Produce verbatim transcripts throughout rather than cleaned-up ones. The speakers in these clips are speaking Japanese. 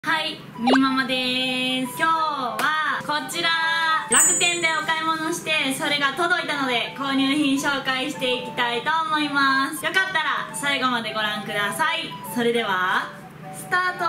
はい、みーママです。今日はこちら楽天でお買い物してそれが届いたので購入品紹介していきたいと思います。よかったら最後までご覧ください。それではスタート。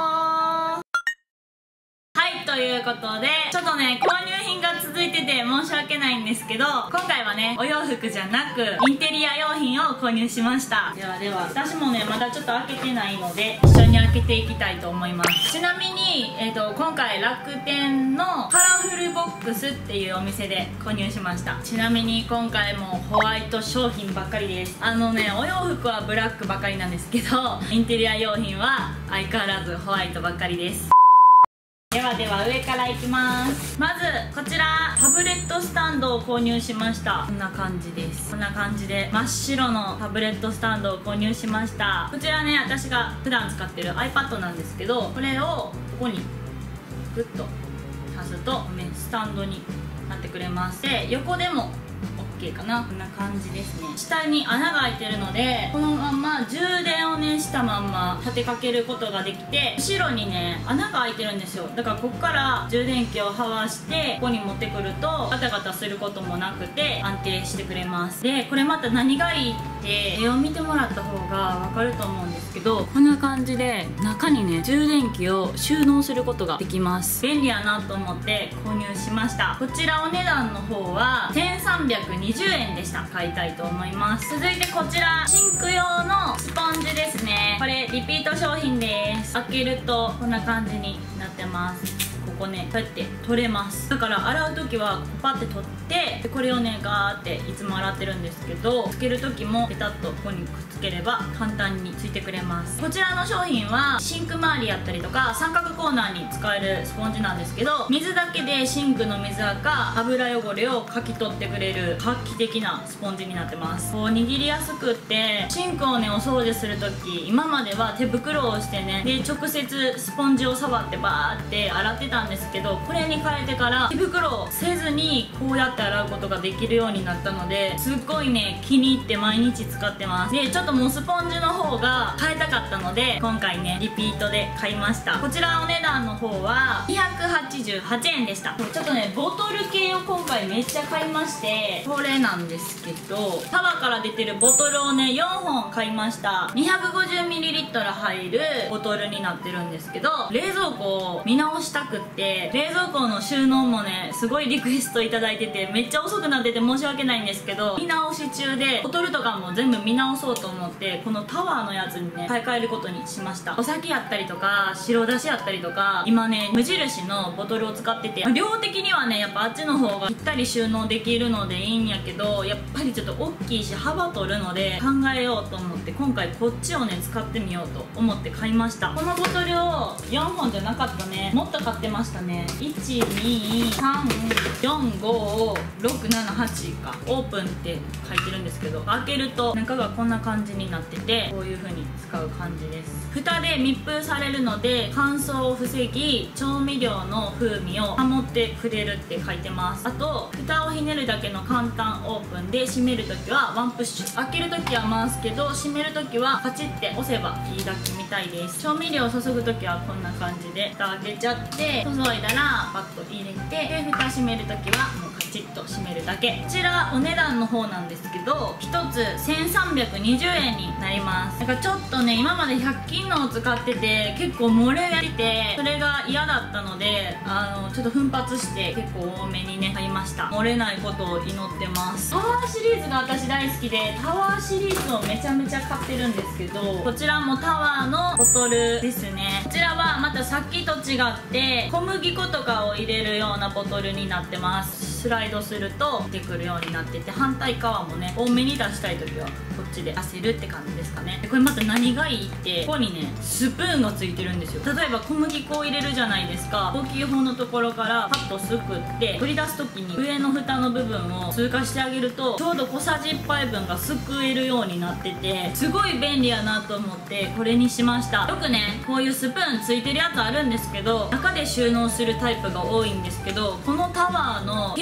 はい、ということでちょっとね購入品が続いてて申し訳ないんですけど、今回はねお洋服じゃなくインテリア用品を購入しました。ではでは私もねまだちょっと開けてないので一緒に開けていきたいと思います。ちなみに、えー、と今回楽天のカラフルボックスっていうお店で購入しました。ちなみに今回もホワイト商品ばっかりです。あのねお洋服はブラックばかりなんですけどインテリア用品は相変わらずホワイトばっかりです。ではでは上からいきます。まずこちらタブレットスタンドを購入しました。こんな感じです。こんな感じで真っ白のタブレットスタンドを購入しました。こちらね私が普段使ってる iPad なんですけど、これをここにグッと刺すとスタンドになってくれます。で横でも OK かな。こんな感じですね。下に穴が開いてるのでこのまんま充電をねしたまんま立てかけることができて、後ろにね穴が開いてるんですよ。だからここから充電器をはわしてここに持ってくるとガタガタすることもなくて安定してくれます。でこれまた何がいいって絵を見てもらった方が分かると思うんですけど、こんな感じで中にね充電器を収納することができます。便利やなと思って購入しました。こちらお値段の方はせんさんびゃくにじゅうえんでした。買いたいと思います。続いてこちらシンク用のスポンジですね。これリピート商品です。開けるとこんな感じになってます。ここねこうやって取れます。だから洗う時はパッて取ってでこれをねガーっていつも洗ってるんですけど、つける時もペタッとここにくっつければ簡単についてくれます。こちらの商品はシンク周りやったりとか三角コーナーに使えるスポンジなんですけど、水だけでシンクの水垢油汚れをかき取ってくれる画期的なスポンジになってます。こう握りやすくってシンクをねお掃除する時今までは手袋をしてねで直接スポンジを触ってバーって洗ってたんですけど、これに変えてから手袋をせずにこうやって洗うことができるようになったので、すっごいね気に入って毎日使ってます。でちょっともうスポンジの方が変えたかったので今回ねリピートで買いました。こちらお値段の方はにひゃくはちじゅうはちえんでした。ちょっとねボトル系を今回めっちゃ買いまして、これなんですけどタワーから出てるボトルをねよんほん買いました。 にひゃくごじゅうミリリットル 入るボトルになってるんですけど、冷蔵庫を見直したくって冷蔵庫の収納もねすごいリクエストいただいててめっちゃ遅くなってて申し訳ないんですけど、見直し中でボトルとかも全部見直そうと思ってこのタワーのやつにね買い替えることにしました。お酒やったりとか白だしやったりとか今ね無印のボトルを使ってて、量的にはねやっぱあっちの方がぴったり収納できるのでいいんやけど、やっぱりちょっと大きいし幅取るので考えようと思って今回こっちをね使ってみようと思って買いました。このボトルをよんほんじゃなかったね、もっと買ってましたね。いちにさんよんごろくななはちかオープンって書いてるんですけど、開けると中がこんな感じになっててこういう風に使う感じです。蓋で密封されるので乾燥を防ぎ調味料の風味を保ってくれるって書いてます。あと蓋をひねるだけの簡単オープンで閉めるときはワンプッシュ、開けるときは回すけど閉めるときはパチって押せばいいだけみたいです。調味料を注ぐときはこんな感じで蓋開けちゃって注いだらパッと入れてで蓋閉めるときはもうカチッと閉めるだけ。こちらお値段の方なんですけどひとつせんさんびゃくにじゅうえんになります。だからちょっとね今までひゃく均のを使ってて結構漏れててそれが嫌だったのであのちょっと奮発して結構多めにね買いました。漏れないことを祈ってます。タワーシリーズが私大好きでタワーシリーズをめちゃめちゃ買ってるんですけど、こちらもタワーのボトルですね。こちらはまたさっきと違って小麦粉とかを入れるようなボトルになってます。スライドすると出てくるようになってて反対側もね多めに出したい時はこっちで出せるって感じですかね。でこれまた何がいいってここにねスプーンがついてるんですよ。例えば小麦粉を入れるじゃないですか、大きい方のところからパッとすくって取り出す時に上の蓋の部分を通過してあげるとちょうど小さじいっぱいぶんがすくえるようになっててすごい便利やなと思ってこれにしました。よくねこういうスプーンついてるやつあるんですけど中で収納するタイプが多いんですけど、このタワーのケ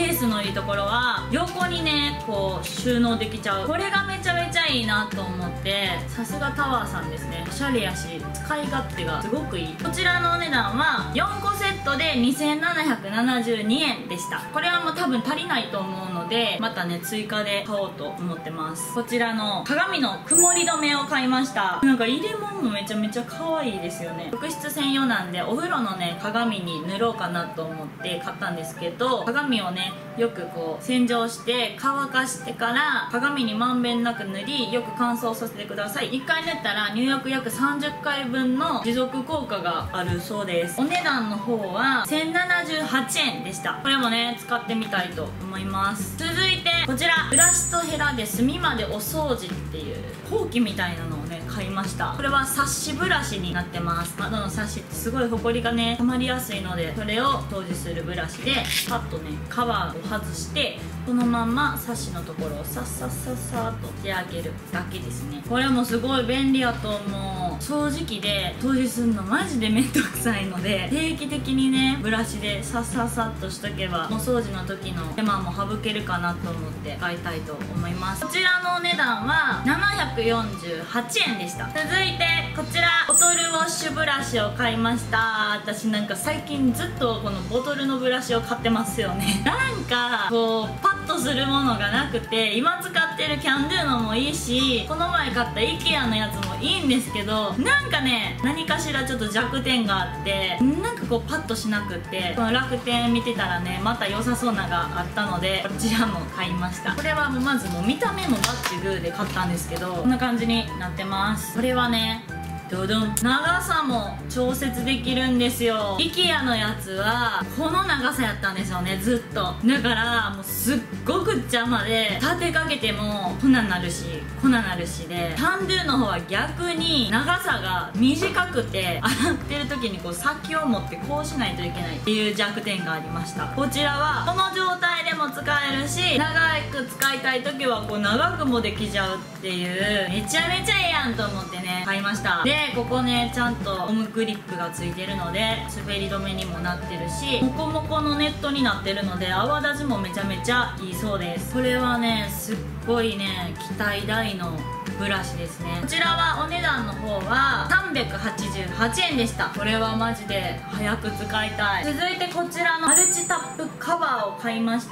ースのいいところは横にねこう収納できちゃう。これがめちゃめちゃいいなと思って、さすがタワーさんですね。おしゃれやし使い勝手がすごくいい。こちらのお値段はよんこセットでにせんななひゃくななじゅうにえんでした。これはもう多分足りないと思うので、またね追加で買おうと思ってます。こちらの鏡の曇り止めを買いました。なんか入れ物もめちゃめちゃ可愛いですよね。浴室専用なんでお風呂のね鏡に塗ろうかなと思って買ったんですけど、鏡をねよくこう洗浄して乾かしてから鏡にまんべんなく塗り、よく乾燥させてください。いっかい塗ったら入浴約さんじゅっかいぶんの持続効果があるそうです。お値段の方はせんななじゅうはちえんでした。これもね使ってみたいと思います。続いてこちら、ブラシとヘラで隅までお掃除っていうほうきみたいなのをね買いました。これはサッシブラシになってます。窓のサッシってすごいホコリがね溜まりやすいので、それを掃除するブラシでパッとねカバーを外して、このままサッシのところをさっさっさっさーっとしてあげるだけですね。これもすごい便利やと思う。掃除機で掃除するのマジでめんどくさいので、定期的にねブラシでさっさっさっとしとけばお掃除の時の手間も省けるかなと思って買いたいと思います。こちらのお値段はななひゃくよんじゅうはちえんでした。続いてこちら、ボトルウォッシュブラシを買いました。私なんか最近ずっとこのボトルのブラシを買ってますよね。なんかこうパッとするものがなくて、今使ってるキャンドゥのもいいし、この前買った IKEA のやつもいいんですけど、なんかね何かしらちょっと弱点があって、なんかこうパッとしなくって、この楽天見てたらねまた良さそうながあったので、こちらも買いました。これはもうまずもう見た目もバッチグーで買ったんですけど、こんな感じになってます。これはねドドン、長さも調節できるんですよ。 IKEA のやつはこの長さやったんですよね、ずっと。だからもうすっごく邪魔で、立てかけてもこんなんなるしこんなんなるしで、キャンドゥの方は逆に長さが短くて、洗ってる時にこう先を持ってこうしないといけないっていう弱点がありました。こちらはこの状態でも使えるし、長く使いたい時はこう長くもできちゃうっていう、めちゃめちゃええやんと思ってね買いました。でここねちゃんとゴムクリップがついてるので滑り止めにもなってるし、モコモコのネットになってるので泡立ちもめちゃめちゃいいそうです。これはねすっごいね期待大のブラシですね。こちらはお値段の方はさんびゃくはちじゅうはちえんでした。これはマジで早く使いたい。続いてこちらのマルチタップカバーを買いました。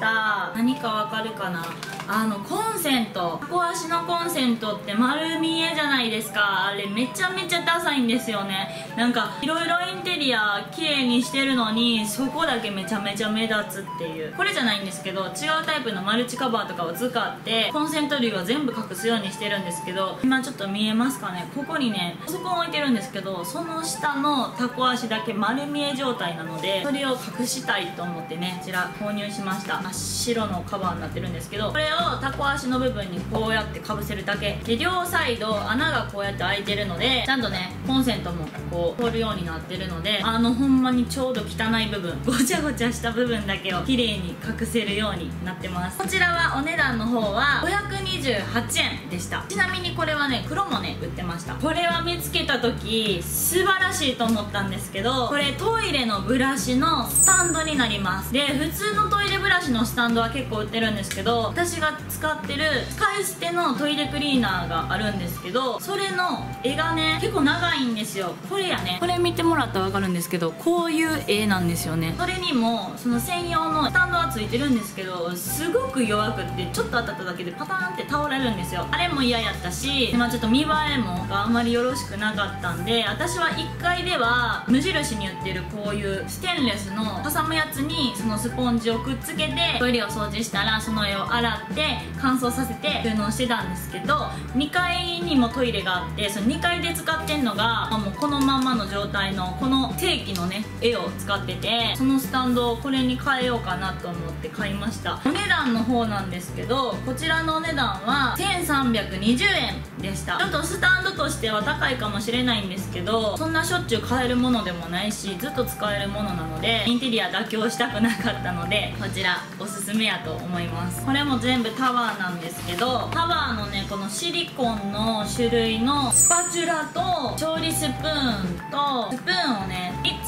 何かわかるかな、あのコンセント、タコ足のコンセントって丸見えじゃないですか。あれめちゃめちゃダサいんですよね。なんかいろいろインテリア綺麗にしてるのに、そこだけめちゃめちゃ目立つっていう。これじゃないんですけど、違うタイプのマルチカバーとかを使ってコンセント類を全部隠すようにしてるんですけど、今ちょっと見えますかね、ここにねパソコン置いてるんですけど、その下のタコ足だけ丸見え状態なので、それを隠したいと思ってねこちら購入しました。真っ白のカバーになってるんですけど、これをタコ足の部分にこうやってかぶせるだけで、両サイド穴がこうやって開いてるので、ちゃんとねコンセントもこう通るようになってるので、あのほんまにちょうど汚い部分、ごちゃごちゃした部分だけを綺麗に隠せるようになってます。こちらはお値段の方はごひゃくにじゅうはちえんでした。ちなみにこれはね黒もね売ってました。これは見つけた時素晴らしいと思ったんですけど、これトイレのブラシのスタンドになります。で普通のトイレブラシのスタンドは結構売ってるんですけど、私が使ってる使い捨てのトイレクリーナーがあるんですけど、それの絵がね結構長いんですよ。これやね、これ見てもらったら分かるんですけど、こういう絵なんですよね。それにもその専用のスタンドはついてるんですけど、すごく弱くってちょっと当たっただけでパターンって倒れるんですよ。あれも嫌やったし、まあ、ちょっと見栄えもあんまりよろしくなかったんで、私はいっかいでは無印に売ってるこういうステンレスの挟むやつにそのスポンジをくっつけてトイレを掃除したら、その絵を洗って乾燥させて収納してたんですけど、にかいにもトイレがあって、そのにかいで使ってんのが、まあ、もうこのまんまの状態のこの正規のね絵を使ってて、そのスタンドをこれに変えようかなと思って買いました。お値段の方なんですけど、こちらのお値段はせんさんびゃくにじゅうえんでした。ちょっとスタンドとしては高いかもしれないんですけど、そんなしょっちゅう買えるものでもないし、ずっと使えるものなのでインテリア妥協したくなかったので、こちらおすすめやと思います。これも全部タワーなんですけど、タワーのねこのシリコンの種類のスパチュラと調理スプーンとスプーンをねみっつね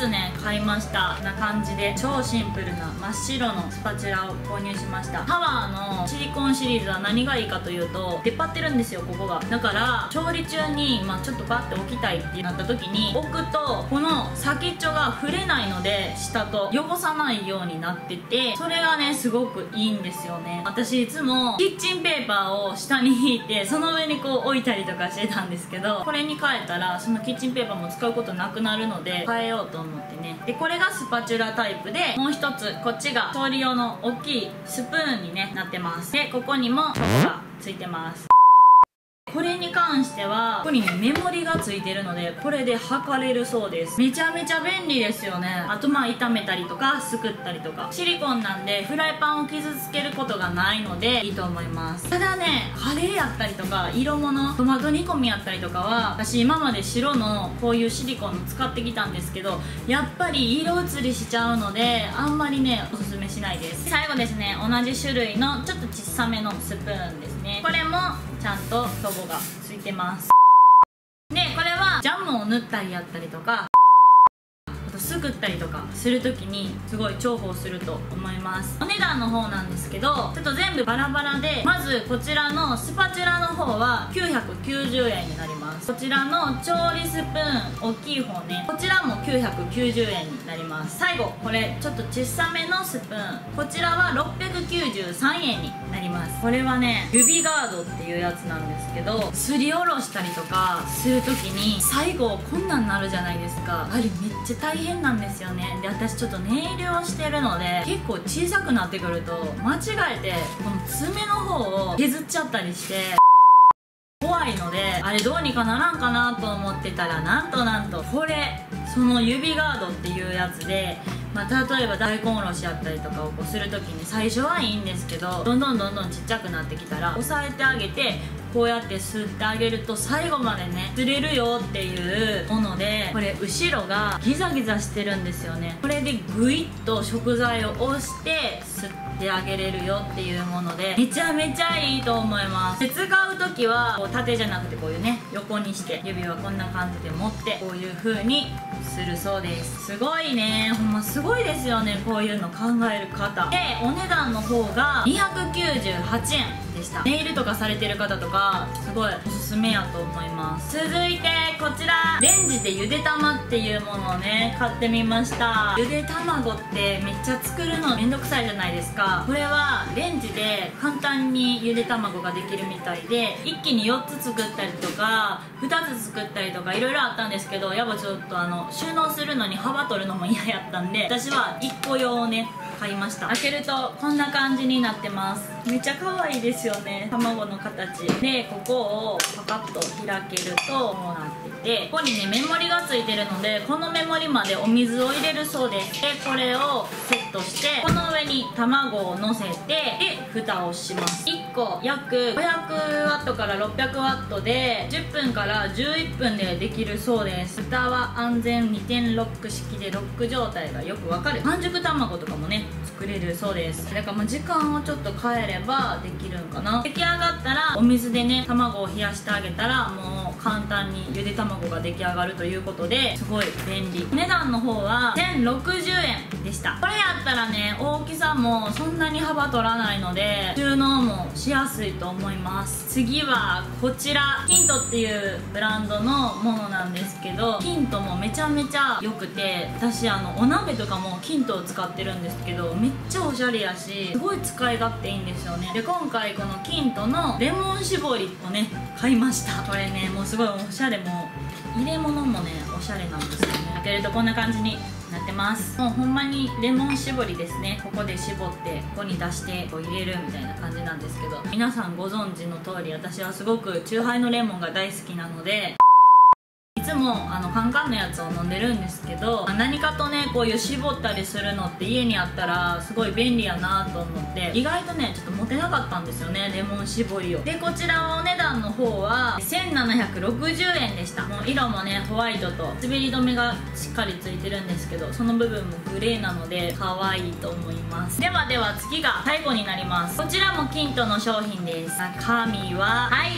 買いました。こんな感じで超シンプルな真っ白のスパチュラを購入しました。ハワーのシリコンシリーズは何がいいかというと、出っ張ってるんですよ、ここが。だから調理中に、まあ、ちょっとバッて置きたいってなった時に置くと、この先っちょが触れないので下と汚さないようになってて、それがねすごくいいんですよね。私いつもキッチンペーパーを下に引いてその上にこう置いたりとかしてたんですけど、これに変えたらそのキッチンペーパーも使うことなくなるので変えようと思ってね。でこれがスパチュラタイプで、もう一つこっちが調理用の大きいスプーンに、ね、なってます。でここにもチョコがついてます。これに関してはここにねメモリがついてるので、これで測れるそうです。めちゃめちゃ便利ですよね。あとまあ炒めたりとかすくったりとか、シリコンなんでフライパンを傷つけることがないのでいいと思います。ただね、カレーやったりとか色物、トマト煮込みやったりとかは私今まで白のこういうシリコンの使ってきたんですけど、やっぱり色移りしちゃうのであんまりねおすすめしないです。最後ですね、同じ種類のちょっと小さめのスプーンですね。これもちゃんとロゴがついてます。でこれはジャムを塗ったりやったりとか、あとすくったりとかするときにすごい重宝すると思います。お値段の方なんですけど、ちょっと全部バラバラで、まずこちらのスパチュラの方はきゅうひゃくきゅうじゅうえんになります。こちらの調理スプーン大きい方ね、こちらもきゅうひゃくきゅうじゅうえんになります。最後これちょっと小さめのスプーン、こちらはろっぴゃくきゅうじゅうさんえんになります。これはね指ガードっていうやつなんですけど、すりおろしたりとかするときに最後こんなんなるじゃないですか。あれめっちゃ大変なんですよね。で私ちょっとネイルをしてるので結構小さくなってくると間違えてこの爪の方を削っちゃったりして怖いので、あれどうにかならんかなと思ってたら、なんとなんとこれその指ガードっていうやつで、まあ、例えば大根おろしやったりとかをこうするときに最初はいいんですけど、どんどんどんどんちっちゃくなってきたら押さえてあげてこうやって吸ってあげると最後までね釣れるよっていうもので、これ後ろがギザギザしてるんですよね。これでグイッと食材を押して吸ってあげれるよっていうもので、めちゃめちゃいいと思います。で使う時はこう縦じゃなくてこういうね横にして指はこんな感じで持ってこういう風にするそうです。すごいね、ほんますごいですよね、こういうの考える方で。お値段の方がにひゃくきゅうじゅうはちえんでした。ネイルとかされてる方とかすごいおすすめやと思います。続いてこちらレンジでゆで玉っていうものをね買ってみました。ゆで卵ってめっちゃ作るのめんどくさいじゃないですか。これはレンジで簡単にゆで卵ができるみたいで、一気によっつ作ったりとかふたつ作ったりとかいろいろあったんですけど、やっぱちょっとあの収納するのに幅取るのも嫌やったんで、私はいっこ用をね買いました。開けるとこんな感じになってます。めっちゃ可愛いですよね、卵の形で。ここをパカッと開けるとこうなってて、ここにねメモリがついてるので、このメモリまでお水を入れるそうです。でこれをセットしてこの上に卵をのせて、で蓋をします。いっこ約ごひゃくワットからろっぴゃくワットでじゅっぷんからじゅういっぷんでできるそうです。蓋は安全にてんロック式でロック状態がよくわかる半熟卵とかもね作れるそうです。だからまあ時間をちょっと変えればできるんかな。出来上がったらお水でね卵を冷やしてあげたらもう簡単にゆで卵が出来上がるということで、すごい便利。値段の方はせんろくじゅうえんでした。これやったらね大きさもそんなに幅取らないので収納もしやすいと思います。次はこちらキントっていうブランドのものなんですけど、キントもめちゃめちゃ良くて、私あのお鍋とかもキントを使ってるんですけどめっちゃおしゃれやしすごい使い勝手いいんですよね。で今回このキントのレモン絞りをね買いました。これねもうすごいおしゃれ、もう入れ物もねおしゃれなんですよね。開けるとこんな感じになってます。もうほんまにレモン絞りですね。ここで絞ってここに出してこう入れるみたいな感じなんですけど、皆さんご存知の通り私はすごくチューハイのレモンが大好きなので、いつもあのカンカンのやつを飲んでるんですけど、何かとねこういう絞ったりするのって家にあったらすごい便利やなと思って、意外とねちょっと持てなかったんですよね、レモン絞りを。でこちらはお値段の方はせんななひゃくろくじゅうえんでした。もう色もねホワイトと滑り止めがしっかりついてるんですけど、その部分もグレーなので可愛いと思います。ではでは次が最後になります。こちらもキントの商品です。中身ははい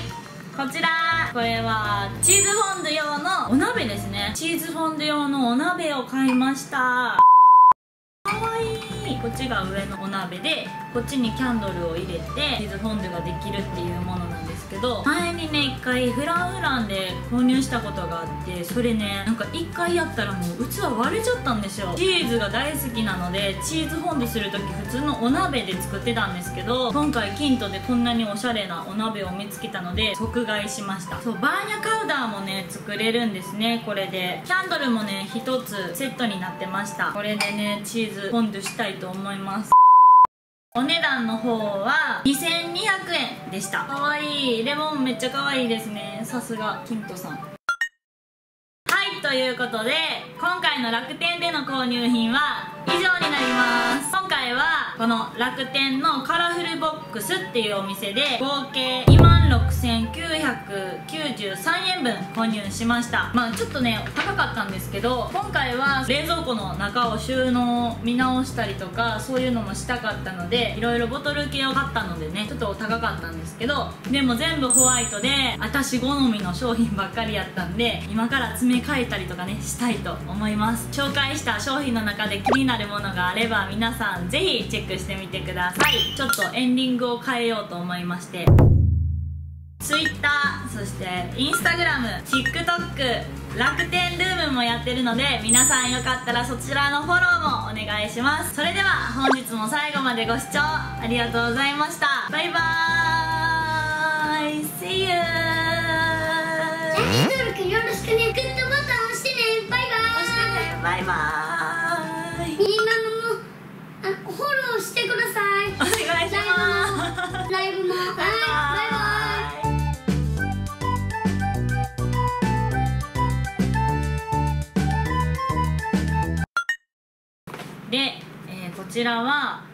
こちらこれはチーズフォンデュ用のお鍋ですね。チーズフォンデュ用のお鍋を買いました。かわいい。こっちが上のお鍋で、こっちにキャンドルを入れてチーズフォンデュができるっていうものなんですけど、前にね一回フランフランで購入したことがあって、それねなんか一回やったらもう器割れちゃったんですよ。チーズが大好きなのでチーズフォンデュする時普通のお鍋で作ってたんですけど、今回キントでこんなにおしゃれなお鍋を見つけたので即買いしました。そう、バーニャカウダーもね作れるんですね。これでキャンドルもねひとつセットになってました。これでねチーズフォンデュしたいと思います。お値段の方はにせんにひゃくえんでした。かわいい。レモンめっちゃかわいいですね。さすがキントさん。はい、ということで今回の楽天での購入品は以上になります。今回はこの楽天のカラフルボックスっていうお店で合計にまんろくせんきゅうひゃくきゅうじゅうさんえんぶん購入しました。まあちょっとね高かったんですけど、今回は冷蔵庫の中を収納見直したりとかそういうのもしたかったので、いろいろボトル系を買ったのでねちょっとお高かったんですけど、でも全部ホワイトで私好みの商品ばっかりやったんで、今から詰め替えたりとかねしたいと思います。紹介した商品の中で気になるものがあれば皆さんぜひチェックしてみてください。ちょっとエンディングを変えようと思いまして、 Twitter、 そして Instagram、 TikTok、 楽天ルームもやってるので、皆さんよかったらそちらのフォローもお願いします。それでは本日も最後までご視聴ありがとうございました。バイバーイ See you。 チャンネル登録よろしくね。グッドボタン押してね。バイバーイ。押してね。バイバーイ。みんなのあフォローしてください。お願いします。ライブも。バイバイ。で、えー、こちらは